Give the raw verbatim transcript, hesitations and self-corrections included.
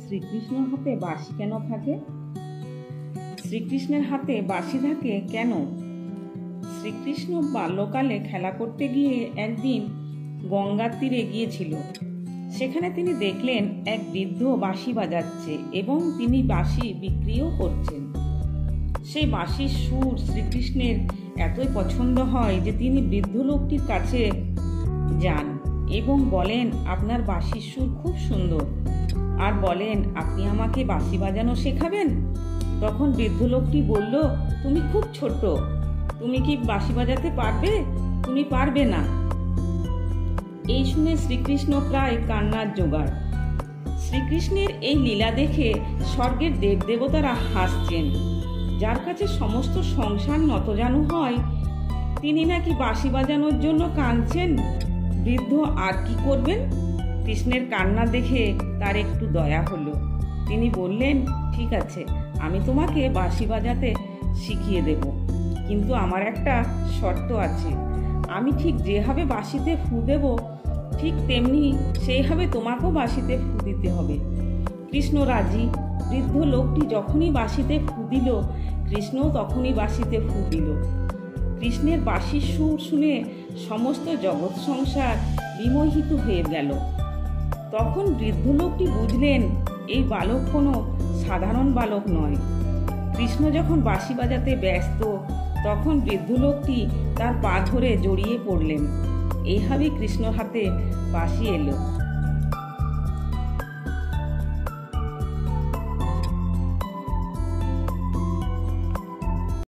শ্রীকৃষ্ণের হাতে বাঁশি কেন থাকে? শ্রীকৃষ্ণের হাতে বাঁশি থাকে কেন? শ্রীকৃষ্ণ বাল্যকালে খেলা করতে গিয়ে একদিন গঙ্গার তীরে গিয়েছিল। সেখানে তিনি দেখলেন এক বৃদ্ধ বাঁশি বাজাচ্ছে এবং তিনি বাঁশি বিক্রিও করছেন। সেই বাঁশির সুর শ্রীকৃষ্ণের এতই পছন্দ হয় যে তিনি বৃদ্ধ লোকটির কাছে যান এবং বলেন, আপনার বাঁশির সুর খুব সুন্দর, আর বলেন, আপনি আমাকে বাঁশি বাজানো শেখাবেন? তখন বৃদ্ধ লোকটি বলল, তুমি খুব ছোট, তুমি কি বাঁশি বাজাতে পারবে? তুমি পারবে না। এই শুনে শ্রীকৃষ্ণ প্রায় কান্নার জোগাড়। শ্রীকৃষ্ণের এই লীলা দেখে স্বর্গের দেবদেবতারা হাসছেন। যার কাছে সমস্ত সংসার নতজানু হয়, তিনি নাকি বাঁশি বাজানোর জন্য কাঁদছেন। বৃদ্ধ আর কি করবেন? কৃষ্ণের কান্না দেখে তার একটু দয়া হলো। তিনি বললেন, ঠিক আছে, আমি তোমাকে বাঁশি বাজাতে শিখিয়ে দেব, কিন্তু আমার একটা শর্ত আছে। আমি ঠিক যেভাবে বাঁশিতে ফু দেব, ঠিক তেমনি সেইভাবে তোমাকেও বাঁশিতে ফু দিতে হবে। কৃষ্ণ রাজি। বৃদ্ধ লোকটি যখনই বাঁশিতে ফু দিল, কৃষ্ণও তখনই বাঁশিতে ফু দিল। কৃষ্ণের বাঁশির সুর শুনে সমস্ত জগৎ সংসার বিমোহিত হয়ে গেল। তখন বৃদ্ধ লোকটি বুঝলেন, এই বালক কোনো সাধারণ বালক নয়। কৃষ্ণ যখন বাঁশি বাজাতে ব্যস্ত, তখন বৃদ্ধ লোকটি তার পা ধরে জড়িয়ে পড়লেন। এইভাবে কৃষ্ণ হাতে বাঁশি এলো।